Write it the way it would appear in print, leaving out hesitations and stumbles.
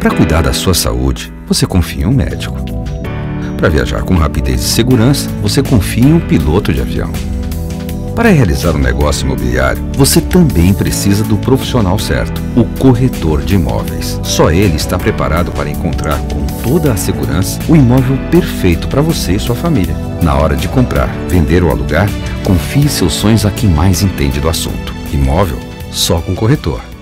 Para cuidar da sua saúde, você confia em um médico. Para viajar com rapidez e segurança, você confia em um piloto de avião. Para realizar um negócio imobiliário, você também precisa do profissional certo, o corretor de imóveis. Só ele está preparado para encontrar com toda a segurança o imóvel perfeito para você e sua família. Na hora de comprar, vender ou alugar, confie seus sonhos a quem mais entende do assunto. Imóvel, só com corretor.